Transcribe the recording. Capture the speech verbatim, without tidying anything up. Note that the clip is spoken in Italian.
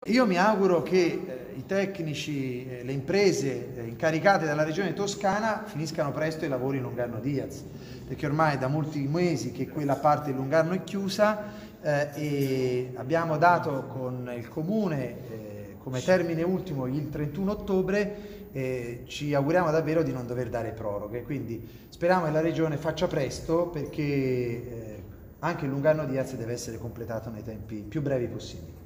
Io mi auguro che eh, i tecnici, eh, le imprese eh, incaricate dalla regione Toscana finiscano presto i lavori in Lungarno Diaz, perché ormai da molti mesi che quella parte di Lungarno è chiusa eh, e abbiamo dato con il comune eh, come termine ultimo il trentuno ottobre, eh, ci auguriamo davvero di non dover dare proroghe, quindi speriamo che la regione faccia presto perché eh, anche il Lungarno Diaz deve essere completato nei tempi più brevi possibili.